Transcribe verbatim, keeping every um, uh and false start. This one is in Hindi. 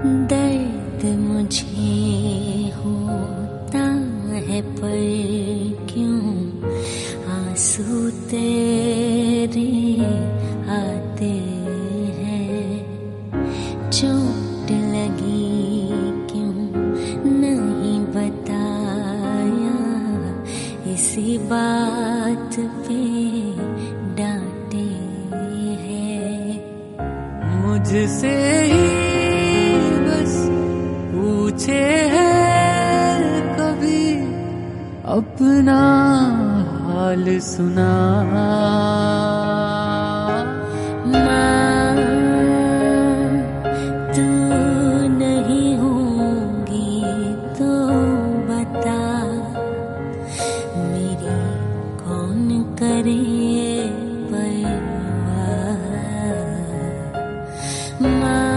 दर्द मुझे होता है पर क्यों आंसू तेरे आते हैं। चोट लगी क्यों नहीं बताया, इसी बात पे डांटे हैं। मुझसे ही बस पूछे है कभी अपना हाल सुना। माँ तू नहीं होगी तो बता, मेरी कौन करे परवाह। माँ